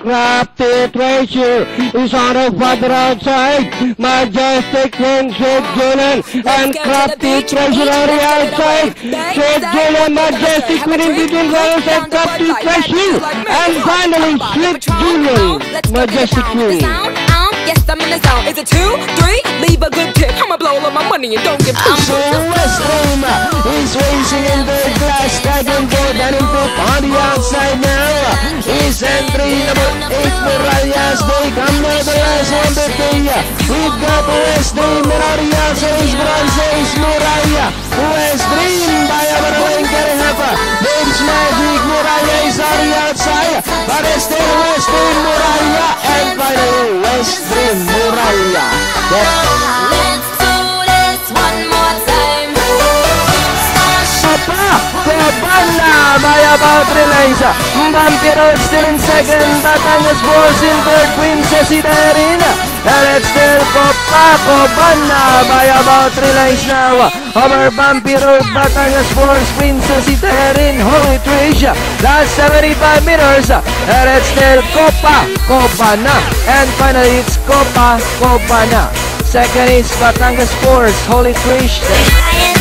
Crafty Treasure is on the further outside. Majestic Wing, Sid Julian, and Crafty Treasure on the outside. Sid Julian, Majestic Wing in between runners and Crafty Treasure. And finally, Sid Julian, Majestic Wing. Yes, I'm in the zone. Is it 2, 3? Leave a good tip. I'ma blow all of my money and don't give two shits. Westrum is racing in third class, second gold and improved on the outside now. Is entry number 8 Murallas. They come to the last one to we've got West Dream, Muraria, says Bronze, Muralla. West Dream by a running carrying up. Babes Magic, Muralla is on the outside. But it's still West Dream, Muralla. And finally, West Dream, Muralla. Let's do this one more time. Cobana by about 3 lines. Vampiro still in second. Batangas Force in third. Princess Iterin. And it's still Cobana by about 3 lines now. Over Vampiro, Batangas Force, Princess Iterin, Holy Tricia. Last 75 meters. And it's still Cobana. And finally it's Cobana. Second is Batangas Force, Holy Tricia.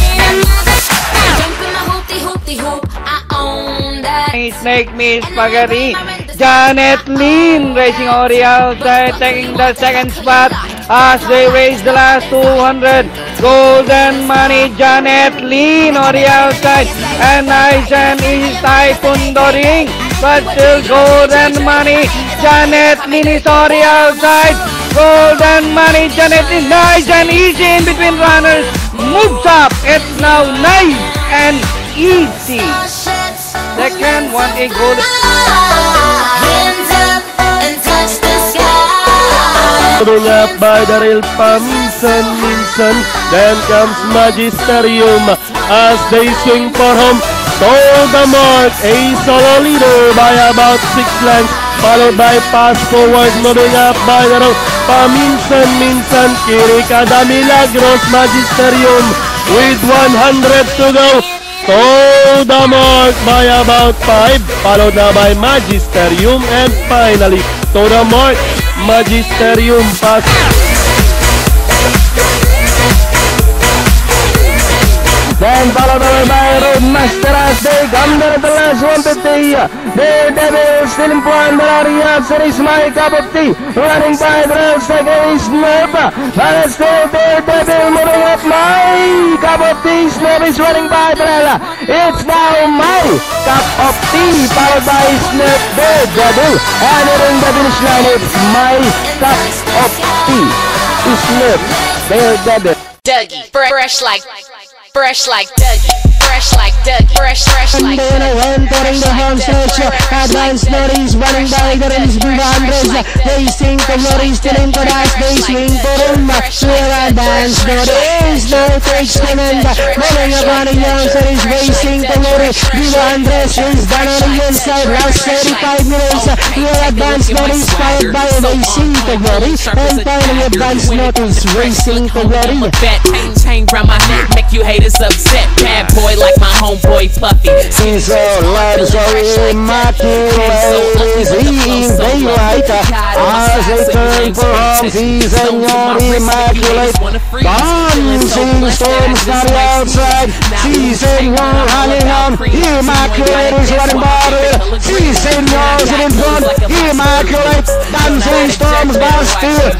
Snake Me Spaghetti. Janet Lynn racing on the outside, taking the second spot as they race the last 200. Golden Money, Janet Lynn on the outside, and Nice and Easy Typhoon Doring, but still Golden Money, Janet Lynn is on the outside. Golden Money, Janet Lynn, Nice and Easy in between runners, moves up. It's now Nice and Easy. Second one a golden. Hands up and touch the sky. Following up by the real Minson. Then comes Magisterium as they swing for home. To the mark, a solo leader by about 6 lengths. Followed by Pass Forward, moving up by the road. Minson, Kirikada Milagros, Magisterium with 100 to go. To the mark by about 5, followed now by Magisterium, and finally to the mark, Magisterium pass. Then followed by Roadmaster as they come to the last 150. Daredevil still in point. Muraria is my cup of tea. Running by the second is Snap. But it's still Daredevil moving up. My cup of tea. Snap is running by Brella. It's now my cup of tea. Followed by Snap, Daredevil. And in the finish line, it's my cup of tea. Snap, Daredevil. Dougie, fresh like Dougie, fresh like entering the home stretch. Advanced Norris running by the race Andres. They sing the Norris still in the dash. They swing for him. Advanced Norris now takes command. Rolling upon the youngster is racing the Norris. Andres is down on the inside. Last 35 minutes. Advanced Norris followed by racing the Norris. And finally Advanced Norris racing the Norris. Fat chain round my neck, make you haters upset. Bad boy like my homeboy Fluffy. He's so loud, so immaculate, seeing daylight as they turn for home. He's immaculate, dancing storms on the outside. Season one hanging on, immaculate is running bottle. Season yours in front, immaculate, dancing storms Bastille.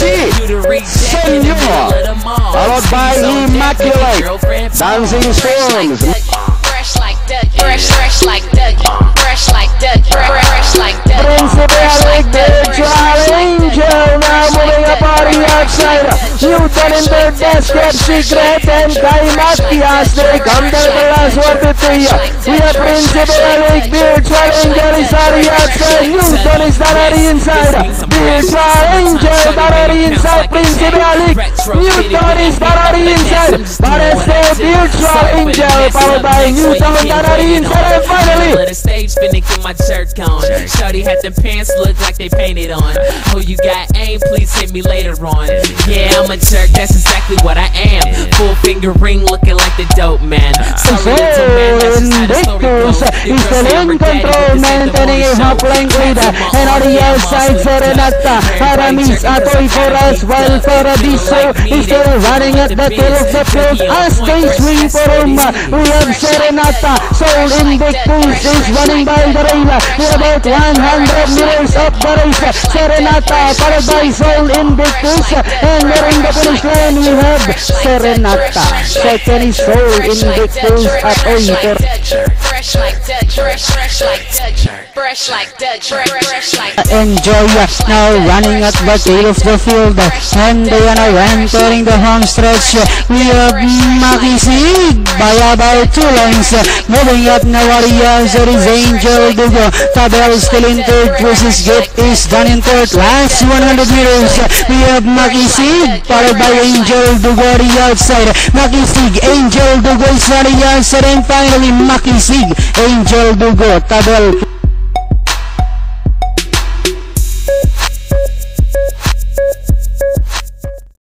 Senor, followed by immaculate, dancing storms. fresh like Dougie, fresh like Dougie, fresh like Dougie, fresh like Dougie. Principal Virtual Angel now moving up on the outside. Newton in their desk, kept secret, and Kai Matias, they come to the last 150. We have Principal Virtual Angel is on the outside. Newton is down on the inside. Virtual Angel down on the inside. Principal Newton is down on the inside. But it's the Virtual Angel followed by Newton down on the inside. And finally, the stage finna get my jerk on. Shorty had them pants look like they painted on. Oh, you got aim? Please hit me later on. Yeah, I'm a jerk, that's exactly what I am. Full finger ring looking like the dope man. Sorry, little man, that's just how the story goes. Warriors is still in control, maintaining a half-length lead. And on the outside, Serenata, Aramis, Atoy Foras, while Paradiso is still running at the tail of the field as they swing for home. We have Serenata, Soul Invictus is running by the rail. We're about 100 meters up the race. Serenata followed by Soul Invictus, and nearing the finish line we have Serenata. Second is Soul Invictus at Oy. Fresh like Dutch, fresh like Dutch, fresh like Dutch, fresh like Dutch. Enjoy now running at the tail of the field, and they are now entering the home stretch. We have Makisig by about 2 lengths. Moving up now, Warriors, there is Angel Dugo. Tabel still in third, versus Git is done in fourth. Last 100 meters, we have Makisig followed by Angel Dugo on the outside. Makisig, Angel Dugo is on the outside, and finally Makisig, Angel Dugo. Tabel